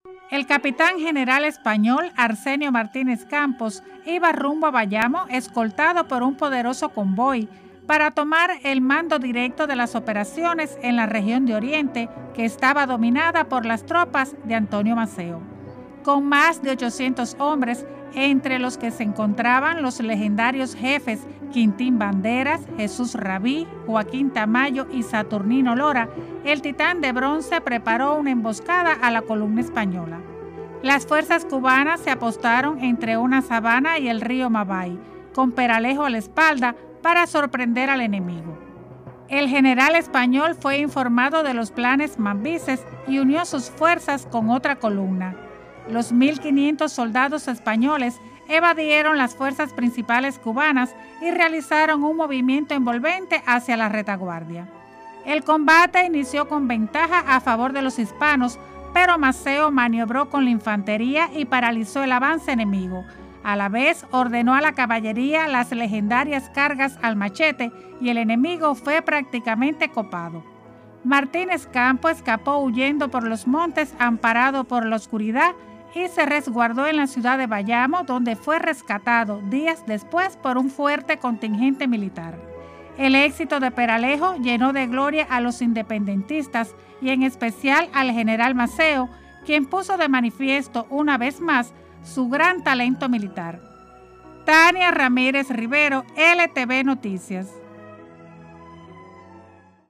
El capitán general español Arsenio Martínez Campos iba rumbo a Bayamo escoltado por un poderoso convoy para tomar el mando directo de las operaciones en la región de Oriente, que estaba dominada por las tropas de Antonio Maceo. Con más de 800 hombres, entre los que se encontraban los legendarios jefes Quintín Banderas, Jesús Rabí, Joaquín Tamayo y Saturnino Lora, el titán de bronce preparó una emboscada a la columna española. Las fuerzas cubanas se apostaron entre una sabana y el río Mabay, con Peralejo a la espalda para sorprender al enemigo. El general español fue informado de los planes mambises y unió sus fuerzas con otra columna. Los 1.500 soldados españoles evadieron las fuerzas principales cubanas y realizaron un movimiento envolvente hacia la retaguardia. El combate inició con ventaja a favor de los hispanos, pero Maceo maniobró con la infantería y paralizó el avance enemigo. A la vez ordenó a la caballería las legendarias cargas al machete y el enemigo fue prácticamente copado. Martínez Campos escapó huyendo por los montes amparado por la oscuridad y se resguardó en la ciudad de Bayamo, donde fue rescatado días después por un fuerte contingente militar. El éxito de Peralejo llenó de gloria a los independentistas y en especial al general Maceo, quien puso de manifiesto una vez más su gran talento militar. Tania Ramírez Rivero, LTV Noticias.